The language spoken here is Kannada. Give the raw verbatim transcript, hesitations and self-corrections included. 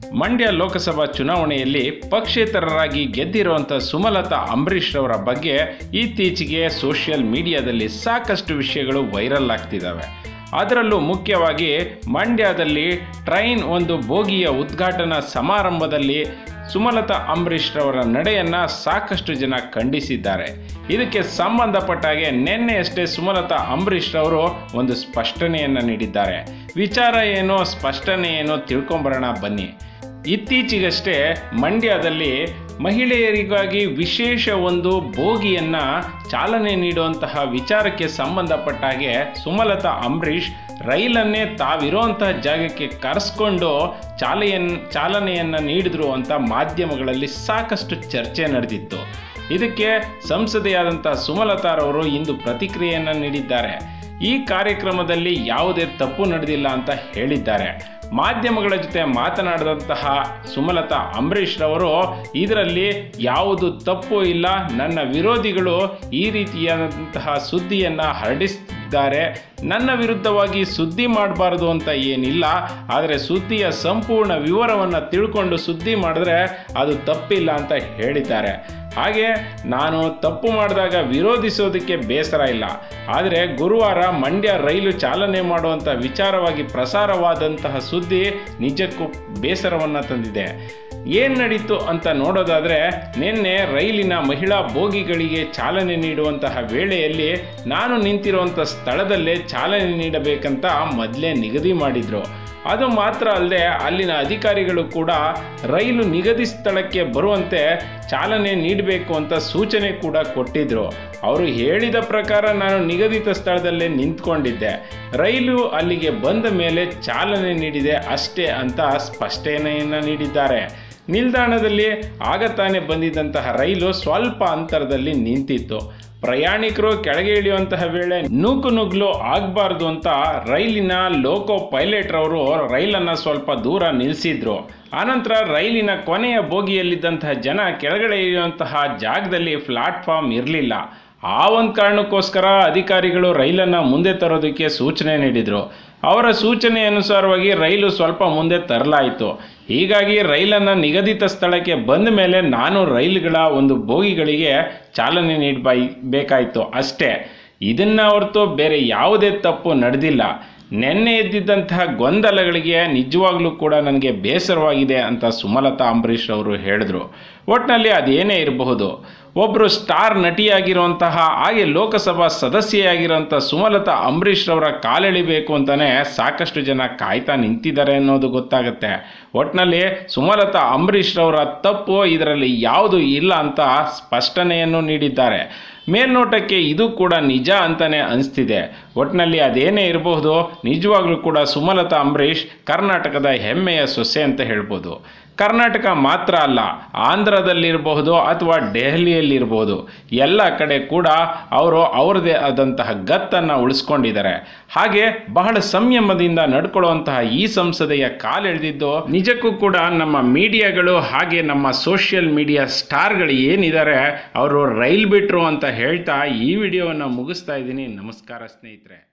ಮಂಡ್ಯ ಲೋಕಸಭಾ ಚುನಾವಣೆಯಲ್ಲಿ ಪಕ್ಷೇತರರಾಗಿ ಗೆದ್ದಿರುವಂಥ ಸುಮಲತಾ ಅಂಬರೀಶ್ ರವರ ಬಗ್ಗೆ ಇತ್ತೀಚೆಗೆ ಸೋಷಿಯಲ್ ಮೀಡಿಯಾದಲ್ಲಿ ಸಾಕಷ್ಟು ವಿಷಯಗಳು ವೈರಲ್ ಆಗ್ತಿದ್ದಾವೆ. ಅದರಲ್ಲೂ ಮುಖ್ಯವಾಗಿ ಮಂಡ್ಯದಲ್ಲಿ ಟ್ರೈನ್ ಒಂದು ಬೋಗಿಯ ಉದ್ಘಾಟನಾ ಸಮಾರಂಭದಲ್ಲಿ ಸುಮಲತಾ ಅಂಬರೀಶ್ ರವರ ನಡೆಯನ್ನು ಸಾಕಷ್ಟು ಜನ ಖಂಡಿಸಿದ್ದಾರೆ. ಇದಕ್ಕೆ ಸಂಬಂಧಪಟ್ಟಾಗೆ ನಿನ್ನೆಯಷ್ಟೇ ಸುಮಲತಾ ಅಂಬರೀಶ್ ರವರು ಒಂದು ಸ್ಪಷ್ಟನೆಯನ್ನು ನೀಡಿದ್ದಾರೆ. ವಿಚಾರ ಏನೋ ಸ್ಪಷ್ಟನೆ ಏನೋ ತಿಳ್ಕೊಂಬರೋಣ ಬನ್ನಿ. ಇತ್ತೀಚೆಗಷ್ಟೇ ಮಂಡ್ಯದಲ್ಲಿ ಮಹಿಳೆಯರಿಗಾಗಿ ವಿಶೇಷ ಒಂದು ಬೋಗಿಯನ್ನು ಚಾಲನೆ ನೀಡುವಂತಹ ವಿಚಾರಕ್ಕೆ ಸಂಬಂಧಪಟ್ಟ ಹಾಗೆ ಸುಮಲತಾ ಅಂಬರೀಶ್ ರೈಲನ್ನೇ ತಾವಿರುವಂತಹ ಜಾಗಕ್ಕೆ ಕರೆಸ್ಕೊಂಡು ಚಾಲೆಯನ್ನು ಚಾಲನೆಯನ್ನು ನೀಡಿದ್ರು ಅಂತ ಮಾಧ್ಯಮಗಳಲ್ಲಿ ಸಾಕಷ್ಟು ಚರ್ಚೆ ನಡೆದಿತ್ತು. ಇದಕ್ಕೆ ಸಂಸದೆಯಾದಂಥ ಸುಮಲತಾರವರು ಇಂದು ಪ್ರತಿಕ್ರಿಯೆಯನ್ನು ನೀಡಿದ್ದಾರೆ. ಈ ಕಾರ್ಯಕ್ರಮದಲ್ಲಿ ಯಾವುದೇ ತಪ್ಪು ನಡೆದಿಲ್ಲ ಅಂತ ಹೇಳಿದ್ದಾರೆ. ಮಾಧ್ಯಮಗಳ ಜೊತೆ ಮಾತನಾಡಿದಂತಹ ಸುಮಲತಾ ಅಂಬರೀಶ್ ರವರು ಇದರಲ್ಲಿ ಯಾವುದು ತಪ್ಪು ಇಲ್ಲ, ನನ್ನ ವಿರೋಧಿಗಳು ಈ ರೀತಿಯಾದಂತಹ ಸುದ್ದಿಯನ್ನು ಹರಡಿಸಿದ್ದಾರೆ, ನನ್ನ ವಿರುದ್ಧವಾಗಿ ಸುದ್ದಿ ಮಾಡಬಾರ್ದು ಅಂತ ಏನಿಲ್ಲ, ಆದರೆ ಸುದ್ದಿಯ ಸಂಪೂರ್ಣ ವಿವರವನ್ನು ತಿಳ್ಕೊಂಡು ಸುದ್ದಿ ಮಾಡಿದ್ರೆ ಅದು ತಪ್ಪಿಲ್ಲ ಅಂತ ಹೇಳಿದ್ದಾರೆ. ಹಾಗೆ ನಾನು ತಪ್ಪು ಮಾಡಿದಾಗ ವಿರೋಧಿಸೋದಕ್ಕೆ ಬೇಸರ ಇಲ್ಲ, ಆದರೆ ಗುರುವಾರ ಮಂಡ್ಯ ರೈಲು ಚಾಲನೆ ಮಾಡುವಂಥ ವಿಚಾರವಾಗಿ ಪ್ರಸಾರವಾದಂತಹ ಸುದ್ದಿ ನಿಜಕ್ಕೂ ಬೇಸರವನ್ನು ತಂದಿದೆ. ಏನು ನಡೀತು ಅಂತ ನೋಡೋದಾದರೆ, ನಿನ್ನೆ ರೈಲಿನ ಮಹಿಳಾ ಬೋಗಿಗಳಿಗೆ ಚಾಲನೆ ನೀಡುವಂತಹ ವೇಳೆಯಲ್ಲಿ ನಾನು ನಿಂತಿರುವಂಥ ಸ್ಥಳದಲ್ಲೇ ಚಾಲನೆ ನೀಡಬೇಕಂತ ಮೊದಲೇ ನಿಗದಿ ಮಾಡಿದರು. ಅದು ಮಾತ್ರ ಅಲ್ಲದೆ ಅಲ್ಲಿನ ಅಧಿಕಾರಿಗಳು ಕೂಡ ರೈಲು ನಿಗದಿ ಸ್ಥಳಕ್ಕೆ ಬರುವಂತೆ ಚಾಲನೆ ನೀಡಬೇಕು ಅಂತ ಸೂಚನೆ ಕೂಡ ಕೊಟ್ಟಿದ್ದರು. ಅವರು ಹೇಳಿದ ಪ್ರಕಾರ ನಾನು ನಿಗದಿತ ಸ್ಥಳದಲ್ಲೇ ನಿಂತ್ಕೊಂಡಿದ್ದೆ, ರೈಲು ಅಲ್ಲಿಗೆ ಬಂದ ಮೇಲೆ ಚಾಲನೆ ನೀಡಿದೆ ಅಷ್ಟೇ ಅಂತ ಸ್ಪಷ್ಟನೆಯನ್ನು ನೀಡಿದ್ದಾರೆ. ನಿಲ್ದಾಣದಲ್ಲಿ ಆಗ ತಾನೇ ಬಂದಿದ್ದಂತಹ ರೈಲು ಸ್ವಲ್ಪ ಅಂತರದಲ್ಲಿ ನಿಂತಿತ್ತು. ಪ್ರಯಾಣಿಕರು ಕೆಳಗೆ ಇಳಿಯುವಂತಹ ವೇಳೆ ನೂಕು ನುಗ್ಲು ಆಗಬಾರ್ದು ಅಂತ ರೈಲಿನ ಲೋಕೋ ಪೈಲಟ್ ರವರು ರೈಲನ್ನು ಸ್ವಲ್ಪ ದೂರ ನಿಲ್ಲಿಸಿದ್ರು. ಆನಂತರ ರೈಲಿನ ಕೊನೆಯ ಬೋಗಿಯಲ್ಲಿದ್ದಂತಹ ಜನ ಕೆಳಗಡೆ ಇಳಿಯುವಂತಹ ಜಾಗದಲ್ಲಿ ಪ್ಲಾಟ್ಫಾರ್ಮ್ ಇರಲಿಲ್ಲ. ಆ ಒಂದು ಕಾರಣಕ್ಕೋಸ್ಕರ ಅಧಿಕಾರಿಗಳು ರೈಲನ್ನು ಮುಂದೆ ತರೋದಕ್ಕೆ ಸೂಚನೆ ನೀಡಿದರು. ಅವರ ಸೂಚನೆ ಅನುಸಾರವಾಗಿ ರೈಲು ಸ್ವಲ್ಪ ಮುಂದೆ ತರಲಾಯಿತು. ಹೀಗಾಗಿ ರೈಲನ್ನು ನಿಗದಿತ ಸ್ಥಳಕ್ಕೆ ಬಂದ ಮೇಲೆ ನಾನು ರೈಲುಗಳ ಒಂದು ಬೋಗಿಗಳಿಗೆ ಚಾಲನೆ ನೀಡಬೇಕಾಯಿತು ಅಷ್ಟೇ. ಇದನ್ನು ಹೊರತು ಬೇರೆ ಯಾವುದೇ ತಪ್ಪು ನಡೆದಿಲ್ಲ. ನಿನ್ನೆ ಎದ್ದಿದ್ದಂತಹ ಗೊಂದಲಗಳಿಗೆ ನಿಜವಾಗ್ಲೂ ಕೂಡ ನನಗೆ ಬೇಸರವಾಗಿದೆ ಅಂತ ಸುಮಲತಾ ಅಂಬರೀಶ್ ಅವರು ಹೇಳಿದ್ರು. ಒಟ್ಟಿನಲ್ಲಿ ಅದೇನೇ ಇರಬಹುದು, ಒಬ್ಬರು ಸ್ಟಾರ್ ನಟಿಯಾಗಿರುವಂತಹ ಹಾಗೆ ಲೋಕಸಭಾ ಸದಸ್ಯೆಯಾಗಿರುವಂಥ ಸುಮಲತಾ ಅಂಬರೀಶ್ ರವರ ಕಾಲೆಳಿಬೇಕು ಅಂತಲೇ ಸಾಕಷ್ಟು ಜನ ಕಾಯ್ತಾ ನಿಂತಿದ್ದಾರೆ ಅನ್ನೋದು ಗೊತ್ತಾಗುತ್ತೆ. ಒಟ್ಟಿನಲ್ಲಿ ಸುಮಲತಾ ಅಂಬರೀಶ್ ರವರ ತಪ್ಪು ಇದರಲ್ಲಿ ಯಾವುದು ಇಲ್ಲ ಅಂತ ಸ್ಪಷ್ಟನೆಯನ್ನು ನೀಡಿದ್ದಾರೆ. ಮೇಲ್ನೋಟಕ್ಕೆ ಇದು ಕೂಡ ನಿಜ ಅಂತಲೇ ಅನಿಸ್ತಿದೆ. ಒಟ್ಟಿನಲ್ಲಿ ಅದೇನೇ ಇರಬಹುದು, ನಿಜವಾಗ್ಲೂ ಕೂಡ ಸುಮಲತಾ ಅಂಬರೀಶ್ ಕರ್ನಾಟಕದ ಹೆಮ್ಮೆಯ ಸೊಸೆ ಅಂತ ಹೇಳ್ಬೋದು. ಕರ್ನಾಟಕ ಮಾತ್ರ ಅಲ್ಲ, ಆಂಧ್ರದಲ್ಲಿರಬಹುದು ಅಥವಾ ದೆಹಲಿಯಲ್ಲಿರ್ಬೋದು, ಎಲ್ಲ ಕಡೆ ಕೂಡ ಅವರು ಅವರದೇ ಆದಂತಹ ಗತ್ತನ್ನು ಉಳಿಸ್ಕೊಂಡಿದ್ದಾರೆ. ಹಾಗೆ ಬಹಳ ಸಂಯಮದಿಂದ ನಡ್ಕೊಳ್ಳುವಂತಹ ಈ ಸಂಸದೆಯ ಕಾಲೆಳೆದಿದ್ದು ನಿಜಕ್ಕೂ ಕೂಡ ನಮ್ಮ ಮೀಡಿಯಾಗಳು ಹಾಗೆ ನಮ್ಮ ಸೋಷಿಯಲ್ ಮೀಡಿಯಾ ಸ್ಟಾರ್ಗಳು ಏನಿದ್ದಾರೆ ಅವರು ರೈಲ್ ಬಿಟ್ರು ಅಂತ ಹೇಳ್ತಾ ಈ ವಿಡಿಯೋವನ್ನು ಮುಗಿಸ್ತಾ ಇದ್ದೀನಿ. ನಮಸ್ಕಾರ ಸ್ನೇಹಿತರೆ.